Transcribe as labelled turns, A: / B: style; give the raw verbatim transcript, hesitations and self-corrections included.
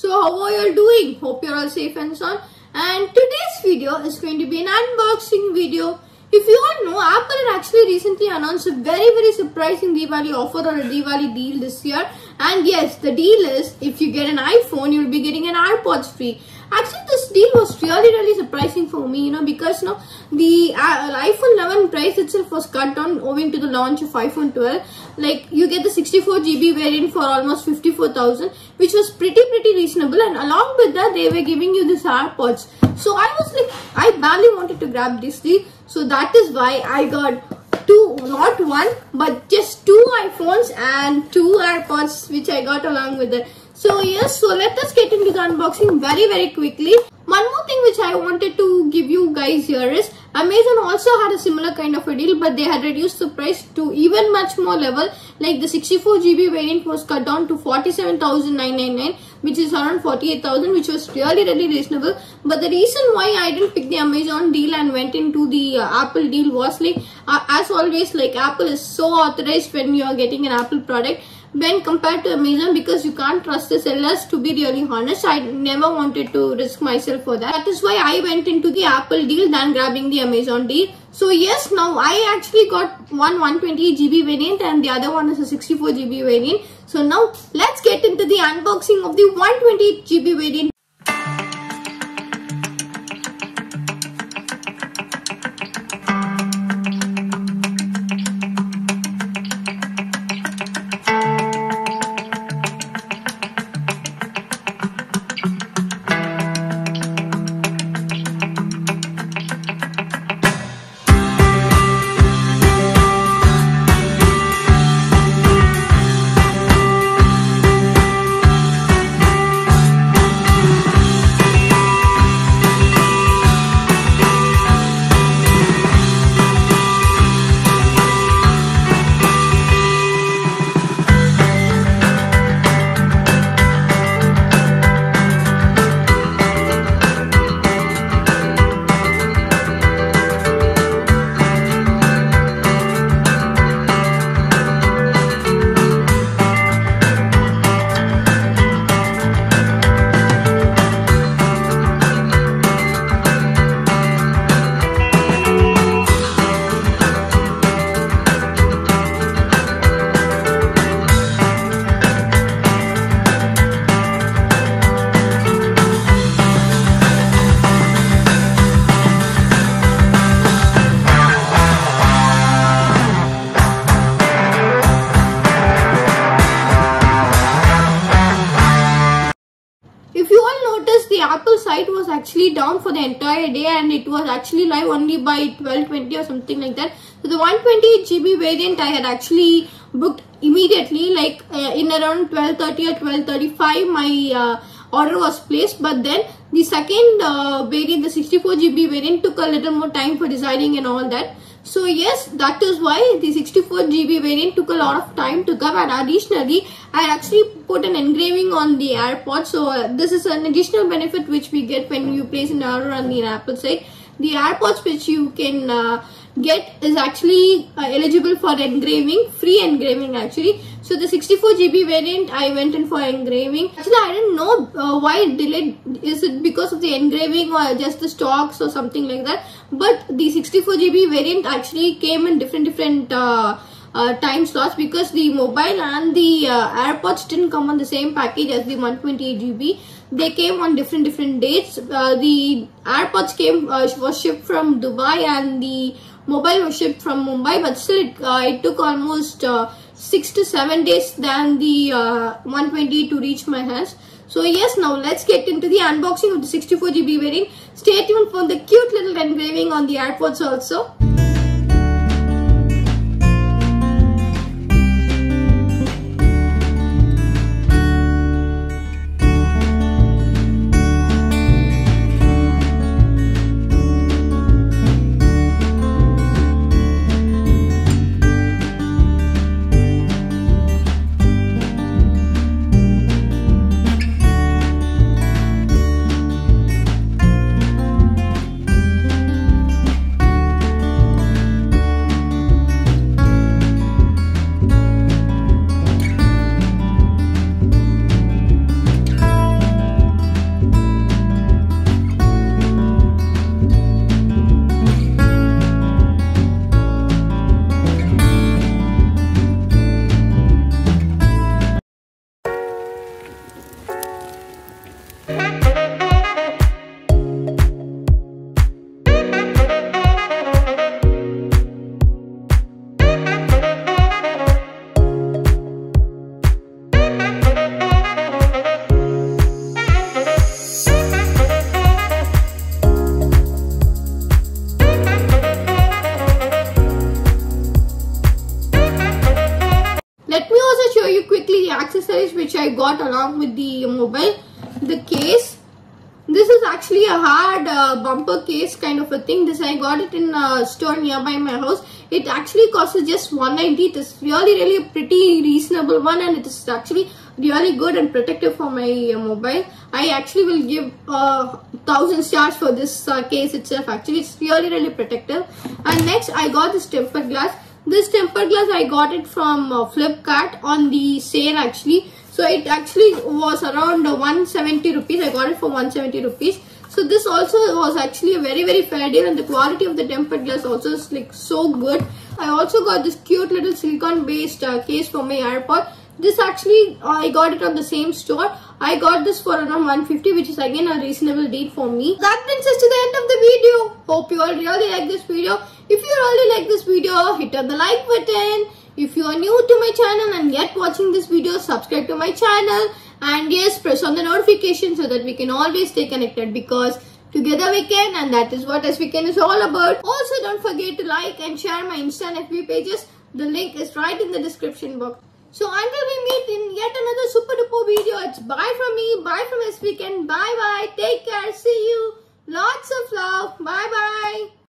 A: So how are you all doing? Hope you're all safe and sound. And today's video is going to be an unboxing video. If you all know, Apple had actually recently announced a very very surprising Diwali offer or a Diwali deal this year. And yes, the deal is if you get an iPhone, you'll be getting an AirPods free. Actually, this deal was really really surprising for me, you know, because you know, the uh, iPhone eleven price itself was cut down owing to the launch of iPhone twelve. Like, you get the sixty-four G B variant for almost fifty-four thousand, which was pretty pretty reasonable, and along with that they were giving you this AirPods. So I was like, I barely wanted to grab this deal, so that is why I got two, not one, but just two iPhones and two AirPods, which I got along with it. So yes, so let us get into the unboxing very very quickly. One more thing which I wanted to give you guys here is, Amazon also had a similar kind of a deal, but they had reduced the price to even much more level. Like, the sixty-four G B variant was cut down to forty-seven thousand nine hundred ninety-nine, which is around forty-eight thousand, which was really really reasonable. But the reason why I didn't pick the Amazon deal and went into the uh, Apple deal was like, uh, as always, like, Apple is so authorized when you are getting an Apple product when compared to Amazon, because you can't trust the sellers. To be really honest, I never wanted to risk myself for that. That is why I went into the Apple deal than grabbing the Amazon deal. So yes, now I actually got one one twenty-eight G B variant and the other one is a sixty-four G B variant. So now let's get into the unboxing of the one twenty-eight G B variant. The Apple site was actually down for the entire day, and it was actually live only by twelve twenty or something like that. So the one twenty-eight G B variant I had actually booked immediately, like uh, in around twelve thirty or twelve thirty-five my uh, order was placed. But then the second uh, variant, the sixty-four G B variant, took a little more time for deciding and all that. So yes, that is why the sixty-four G B variant took a lot of time to come, and additionally I actually put an engraving on the AirPods. So uh, this is an additional benefit which we get when you place an order on the Apple site. The AirPods which you can uh, get is actually uh, eligible for engraving, free engraving actually. So the sixty-four G B variant I went in for engraving. Actually, I didn't know uh, why it delayed. Is it because of the engraving or just the stocks or something like that? But the sixty-four G B variant actually came in different different uh, uh, time slots, because the mobile and the uh, AirPods didn't come on the same package as the one twenty-eight G B. They came on different different dates. Uh, the AirPods came uh, was shipped from Dubai, and the mobile was shipped from Mumbai. But still, it, uh, it took almost uh, six to seven days than the uh, one twenty to reach my hands. So yes, now let's get into the unboxing of the sixty-four G B variant. Stay tuned for the cute little engraving on the AirPods also. basically accessories which I got along with the mobile. The case. This is actually a hard uh, bumper case kind of a thing. This I got it in a store nearby my house. It actually costs just one ninety. It is really really a pretty reasonable one, and it is actually really good and protective for my uh, mobile. I actually will give uh, thousand stars for this uh, case itself. Actually, it's really really protective. And next, I got this tempered glass. This tempered glass I got it from uh, Flipkart on the sale actually. So it actually was around one seventy rupees. I got it for one seventy rupees. So this also was actually a very very fair deal, and the quality of the tempered glass also is like so good. I also got this cute little silicone based uh, case for my AirPod. This actually uh, I got it on the same store. I got this for around one fifty, which is again a reasonable deal for me. That brings us to the end of the video. Hope you all really like this video. If you really like this video, hit on the like button. If you are new to my channel and yet watching this video, subscribe to my channel. And yes, press on the notification so that we can always stay connected, because together we can, and that is what S V Can is all about. Also, don't forget to like and share my Insta and F B pages. The link is right in the description box. So until we meet in yet another super duper video, it's bye from me, bye from S V Can, bye bye, take care, see you, lots of love, bye bye.